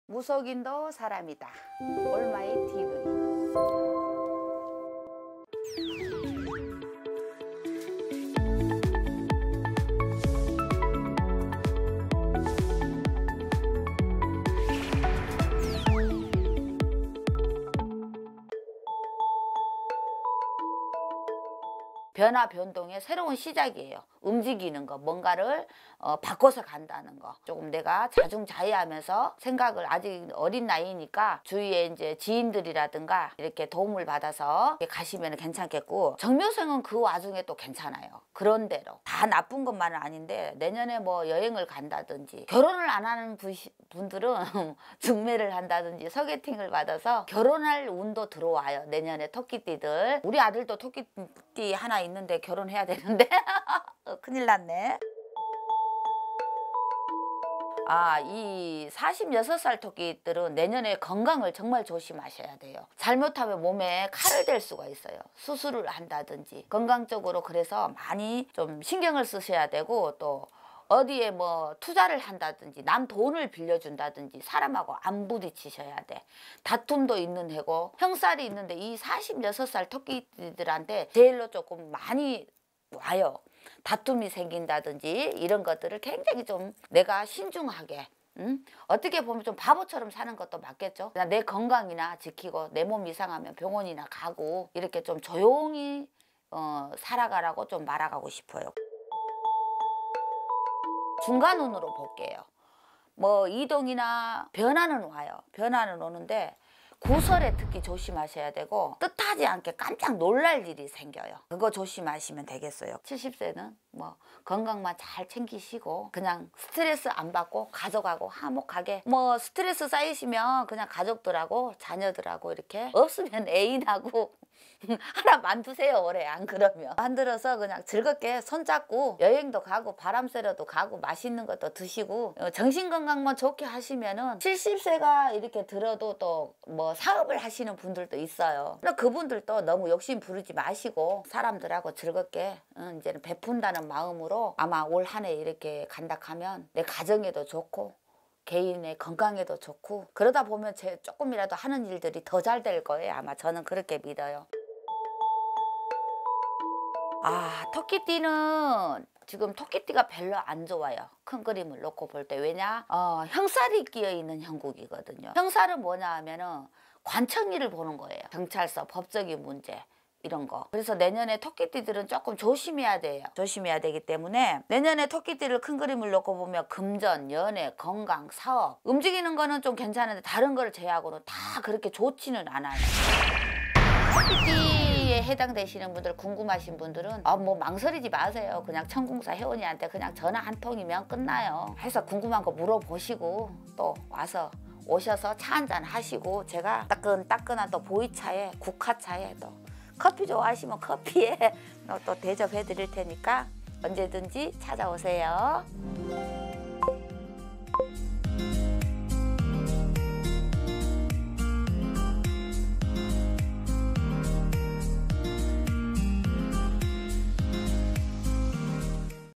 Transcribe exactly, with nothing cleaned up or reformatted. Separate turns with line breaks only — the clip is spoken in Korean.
무속인도 사람이다. 올마이 티비. 변화 변동의 새로운 시작이에요. 움직이는 거, 뭔가를 어, 바꿔서 간다는 거. 조금 내가 자중자애하면서 생각을, 아직 어린 나이니까 주위에 이제 지인들이라든가 이렇게 도움을 받아서 가시면 괜찮겠고, 정묘생은 그 와중에 또 괜찮아요. 그런대로 다 나쁜 것만은 아닌데, 내년에 뭐 여행을 간다든지, 결혼을 안 하는 분, 분들은 중매를 한다든지 소개팅을 받아서 결혼할 운도 들어와요. 내년에 토끼띠들. 우리 아들도 토끼띠 하나 있는데 결혼해야 되는데 큰일 났네. 아, 이 사십육 살 토끼들은 내년에 건강을 정말 조심하셔야 돼요. 잘못하면 몸에 칼을 댈 수가 있어요. 수술을 한다든지 건강적으로. 그래서 많이 좀 신경을 쓰셔야 되고, 또 어디에 뭐 투자를 한다든지 남 돈을 빌려준다든지 사람하고 안 부딪히셔야 돼. 다툼도 있는 해고 형살이 있는데, 이 사십육 살 토끼들한테 제일로 조금 많이 와요. 다툼이 생긴다든지 이런 것들을 굉장히 좀 내가 신중하게, 응? 어떻게 보면 좀 바보처럼 사는 것도 맞겠죠. 그냥 내 건강이나 지키고, 내 몸 이상하면 병원이나 가고, 이렇게 좀 조용히 어, 살아가라고 좀 말아가고 싶어요. 중간운으로 볼게요. 뭐 이동이나 변화는 와요. 변화는 오는데 구설에 특히 조심하셔야 되고, 뜻하지 않게 깜짝 놀랄 일이 생겨요. 그거 조심하시면 되겠어요. 칠십 세는 뭐 건강만 잘 챙기시고, 그냥 스트레스 안 받고 가족하고 화목하게, 뭐 스트레스 쌓이시면 그냥 가족들하고 자녀들하고 이렇게, 없으면 애인하고 하나 만드세요. 올해 안 그러면 만들어서 그냥 즐겁게 손잡고 여행도 가고 바람 쐬러도 가고 맛있는 것도 드시고, 정신건강만 좋게 하시면은 칠십 세가 이렇게 들어도 또 뭐 사업을 하시는 분들도 있어요. 그분들도 너무 욕심 부르지 마시고 사람들하고 즐겁게 이제는 베푼다는 마음으로 아마 올 한 해 이렇게 간다 하면 내 가정에도 좋고 개인의 건강에도 좋고, 그러다 보면 제 조금이라도 하는 일들이 더 잘 될 거예요. 아마 저는 그렇게 믿어요. 아, 토끼띠는 지금 토끼띠가 별로 안 좋아요. 큰 그림을 놓고 볼 때. 왜냐? 어, 형살이 끼어 있는 형국이거든요. 형살은 뭐냐 하면은 관청일을 보는 거예요. 경찰서, 법적인 문제 이런 거. 그래서 내년에 토끼띠들은 조금 조심해야 돼요. 조심해야 되기 때문에 내년에 토끼띠를 큰 그림을 놓고 보면 금전, 연애, 건강, 사업, 움직이는 거는 좀 괜찮은데 다른 거를 제외하고는 다 그렇게 좋지는 않아요. 토끼띠에 해당되시는 분들, 궁금하신 분들은 아, 뭐 망설이지 마세요. 그냥 천궁사 회원이한테 그냥 전화 한 통이면 끝나요. 해서 궁금한 거 물어보시고 또 와서 오셔서 차 한잔 하시고, 제가 따끈따끈한 또 보이차에, 국화차에, 또 커피 좋아하시면 커피에 또 대접해 드릴 테니까 언제든지 찾아오세요.